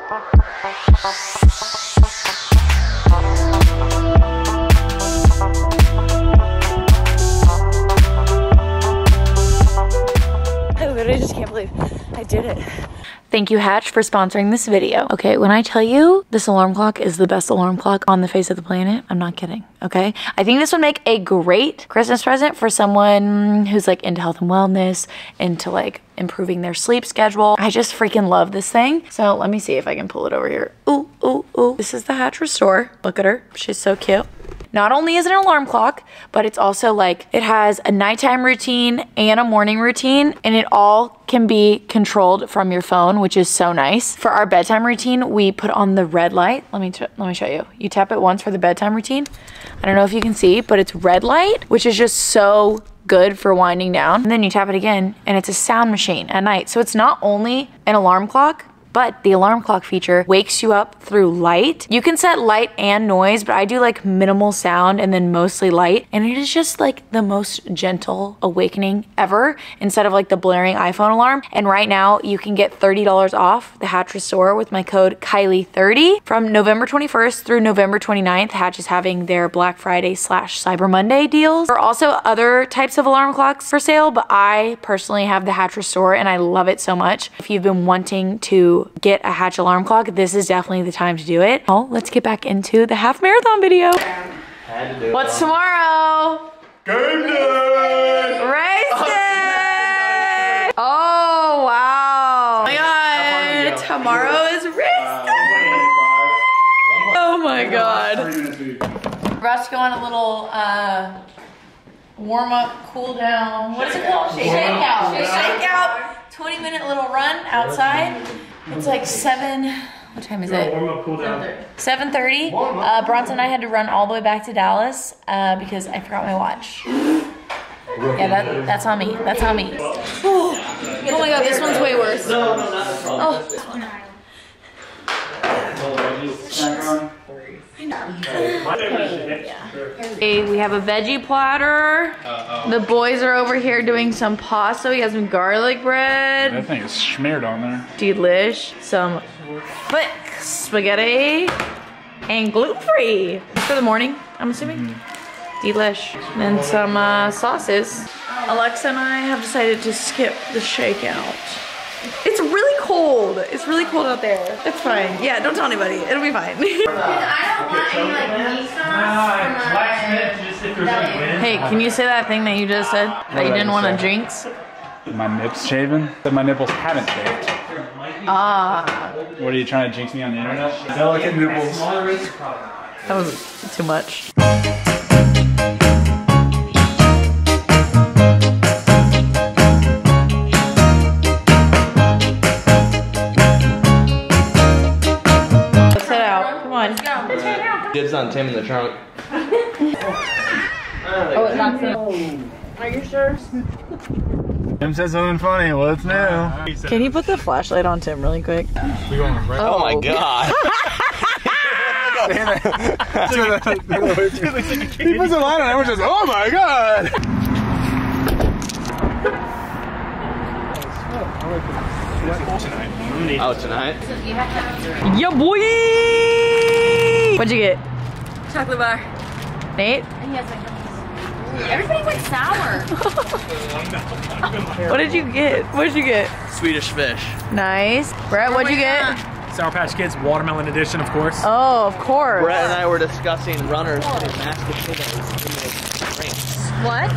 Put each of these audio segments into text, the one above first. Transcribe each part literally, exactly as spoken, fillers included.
I literally just can't believe I did it. Thank you, Hatch, for sponsoring this video. Okay, when I tell you this alarm clock is the best alarm clock on the face of the planet, I'm not kidding, okay? I think this would make a great Christmas present for someone who's like into health and wellness, into like improving their sleep schedule. I just freaking love this thing. So let me see if I can pull it over here. Ooh, ooh, ooh. This is the Hatch Restore. Look at her, she's so cute. Not only is it an alarm clock, but it's also like, it has a nighttime routine and a morning routine, and it all can be controlled from your phone, which is so nice. For our bedtime routine, we put on the red light. Let me, let me show you. You tap it once for the bedtime routine. I don't know if you can see, but it's red light, which is just so good for winding down. And then you tap it again, and it's a sound machine at night. So it's not only an alarm clock, but the alarm clock feature wakes you up through light. You can set light and noise, but I do like minimal sound and then mostly light. And it is just like the most gentle awakening ever, instead of like the blaring iPhone alarm. And right now you can get thirty dollars off the Hatch Restore with my code Kylie thirty. From November twenty-first through November twenty-ninth, Hatch is having their Black Friday slash Cyber Monday deals. There are also other types of alarm clocks for sale, but I personally have the Hatch Restore and I love it so much. If you've been wanting to get a Hatch alarm clock, this is definitely the time to do it. Oh, let's get back into the half marathon video. What's tomorrow? Game day! Race day! Oh, wow. Oh my God, tomorrow is race day! Oh my God. We're about to go on a little uh, warm up, cool down. What is it called? Shakeout. Shakeout. twenty minute little run outside. It's like seven, what time is it? seven thirty. Uh, Bronson and I had to run all the way back to Dallas uh, because I forgot my watch. Yeah, that, that's on me. That's on me. Oh, oh my God, this one's way worse. Oh. Hey, we have a veggie platter. The boys are over here doing some pasta. We have some garlic bread. That thing is smeared on there. Delish. Some thick spaghetti. And gluten-free. For the morning, I'm assuming. Mm-hmm. Delish. And then some uh, sauces. Alexa and I have decided to skip the shakeout. It's really cold. It's really cold out there. It's fine. Yeah, don't tell anybody. It'll be fine. I don't want any like meat sauce. Hey, can you say that thing that you just said? That you didn't want to jinx? My nips shaven? That my nipples haven't shaved. Ah. What are you trying to jinx me on the internet? Delicate nipples. That was too much. Dibs on Tim in the trunk. Oh, it's not Tim. Are you sure? Tim said something funny. What's new? Can you put the flashlight on Tim really quick? We going right? Oh, oh my God. He puts a light on, everyone says, oh my God. Oh, tonight? Yeah, boy! What'd you get? Chocolate bar. Nate? Everybody went sour. What did you get? What did you get? Swedish fish. Nice. Brett, what'd you get? Sour Patch Kids Watermelon Edition, of course. Oh, of course. Brett and I were discussing runners putting mashed potatoes in the drinks. What?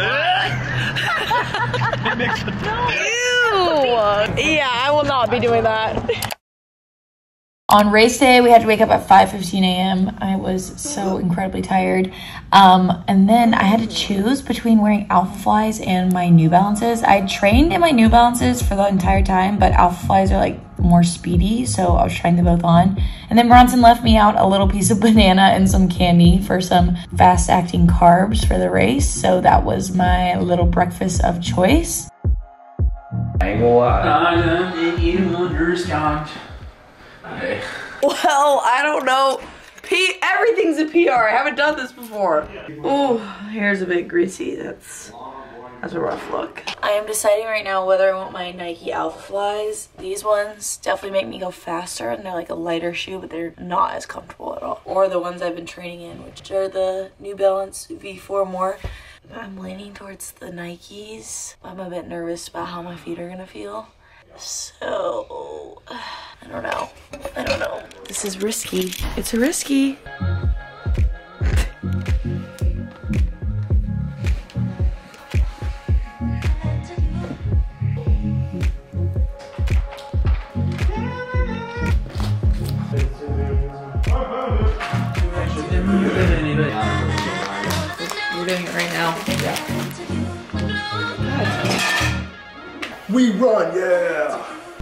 Ew! Yeah, I will not be doing that. On race day, we had to wake up at five fifteen a m I was so incredibly tired. Um, and then I had to choose between wearing Alpha Flies and my New Balances. I trained in my New Balances for the entire time, but Alpha Flies are like more speedy, so I was trying them both on. And then Bronson left me out a little piece of banana and some candy for some fast-acting carbs for the race. So that was my little breakfast of choice. I ain't gonna lie. I you understand. Hey. Well, I don't know. P everything's a P R. I haven't done this before. Oh, here's a bit greasy. That's That's a rough look. I am deciding right now whether I want my Nike Alpha Flies. These ones definitely make me go faster, and they're like a lighter shoe, but they're not as comfortable at all. Or the ones I've been training in, which are the New Balance V four More. I'm leaning towards the Nikes. I'm a bit nervous about how my feet are gonna feel. So, I don't know. I don't know. This is risky. It's risky. We're doing it right now. Yeah. We run, yeah!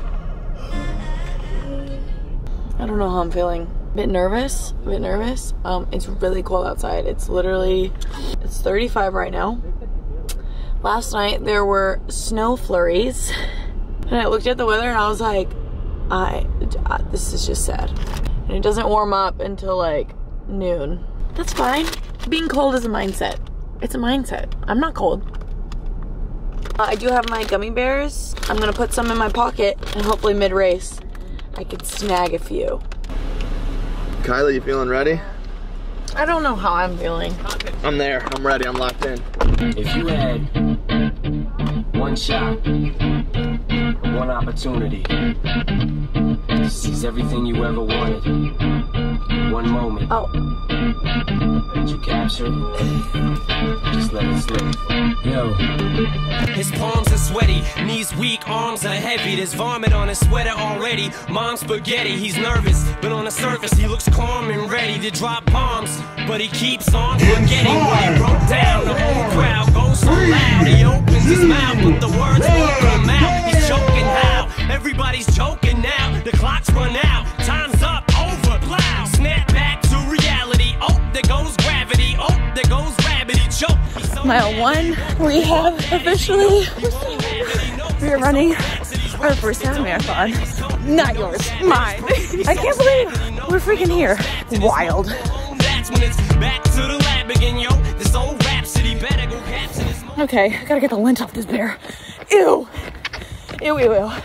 I don't know how I'm feeling. A bit nervous, a bit nervous. Um, it's really cold outside. It's literally, it's thirty-five right now. Last night there were snow flurries. And I looked at the weather and I was like, I, I this is just sad. And it doesn't warm up until like noon. That's fine. Being cold is a mindset. It's a mindset. I'm not cold. Uh, I do have my gummy bears. I'm gonna put some in my pocket and hopefully mid-race I could snag a few. Kylie, you feeling ready? I don't know how I'm feeling. I'm there. I'm ready. I'm locked in. If you had one shot, one opportunity to seize everything you ever wanted, one moment, Oh. did you capture it? Just let it slip. Yo. His palms are sweaty, knees weak, arms are heavy. There's vomit on his sweater already. Mom's spaghetti, he's nervous, but on the surface he looks calm and ready to drop bombs. But he keeps on forgetting what he wrote down. The whole crowd goes so loud. He opens his mouth, but the words won't come out. He's choking how? Everybody's choking now. The clock's run out. Time's up. Over. Plow. Snap back to reality. Oh, there goes gravity. Oh, there goes rabbit. He choked. So Mile one, rehab officially. We are running our first half marathon. Not yours, mine. I can't believe we're freaking here. Wild. That's when it's back to the lab again, yo. This old rhapsody better go capture this. Okay, I gotta get the lint off this bear. Ew. Ew, ew, ew.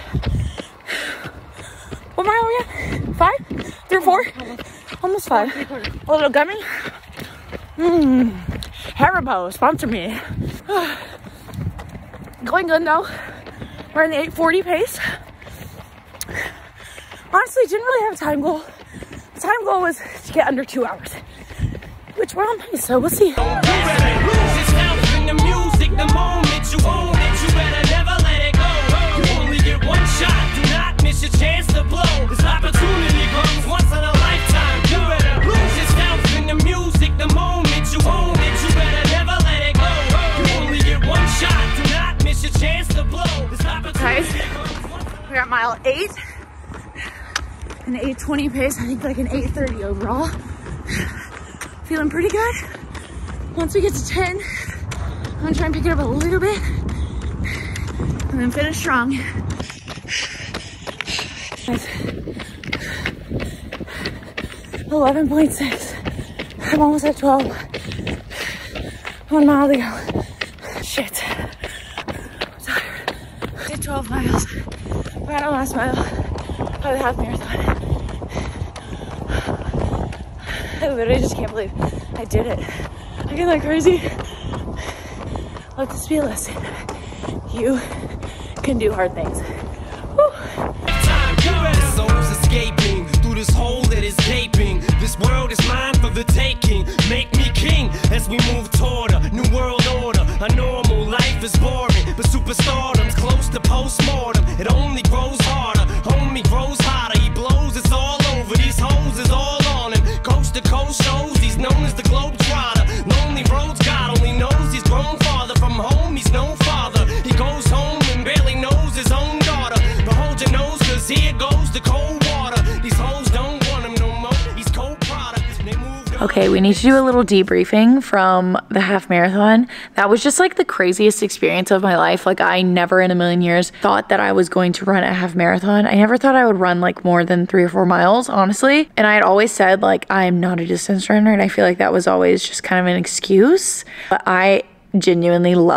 What mile are we at? Five? Three or four? Almost five. A little gummy? Mmm. Haribo, sponsor me. Going good though. We're in the eight forty pace. Honestly, didn't really have a time goal. The time goal was to get under two hours, which we're on pace, so we'll see. You better lose yourself in the music the moment you own it. You better never let it go. You only get one shot. Do not miss your chance to blow. This opportunity comes once in a lifetime. You better lose yourself in the music the moment you own it. You better never let it go. You only get one shot. Do not miss your chance to blow. This opportunity comes once. We're at mile eight. An eight twenty pace, I think like an eight thirty overall. Feeling pretty good. Once we get to ten, I'm gonna try and pick it up a little bit and then finish strong. eleven point six. I'm almost at twelve. One mile to go. Shit. I'm tired. Did twelve miles. We're at our last mile of the half marathon. I literally just can't believe I did it. I get that crazy. Let this be a lesson. You can do hard things. Woo. This soul's escaping through this hole that is gaping. This world is mine for the taking. Make me king as we move toward a new world order. A normal life is boring, but superstardom's close to postmortem. It only grows harder, homie grows hotter. He blows, it's all over. These hoes is all on him. Coast to coast shows, he's known as the Globetrotter. Lonely roads, God only knows he's grown farther from home. He's no father. He goes home and barely knows his own daughter. But hold your nose, cause here goes the cold water. These hoes don't want him no more. He's cold product. They moved on. Okay, we need to do a little debriefing from the half marathon. That was just like the craziest experience of my life. Like I never in a million years thought that I was going to run a half marathon. I never thought I would run like more than three or four miles, honestly. And I had always said like, I'm not a distance runner. And I feel like that was always just kind of an excuse. But I genuinely love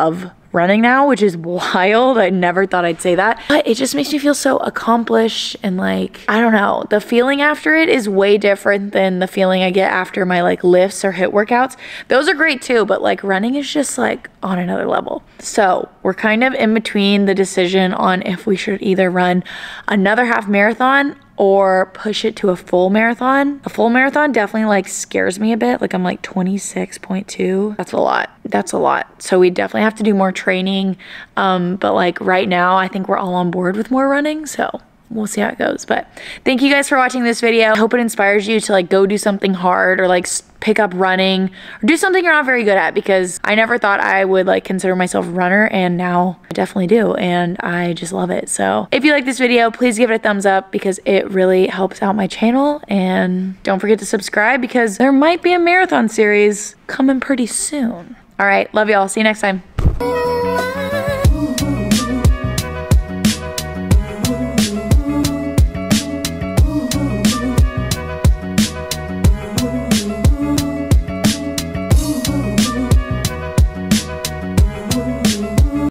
running now, which is wild. I never thought I'd say that, but it just makes me feel so accomplished and like, I don't know, the feeling after it is way different than the feeling I get after my like lifts or HIIT workouts. Those are great too, but like running is just like on another level. So we're kind of in between the decision on if we should either run another half marathon or push it to a full marathon. A full marathon definitely like scares me a bit. Like I'm like twenty-six point two. That's a lot. That's a lot. So we definitely have to do more training. Um, but like right now, I think we're all on board with more running. So we'll see how it goes. But thank you guys for watching this video. I hope it inspires you to like go do something hard or like pick up running or do something you're not very good at, because I never thought I would like consider myself a runner, and now I definitely do, and I just love it. So if you like this video, please give it a thumbs up because it really helps out my channel, and don't forget to subscribe because there might be a marathon series coming pretty soon. All right, love y'all. See you next time.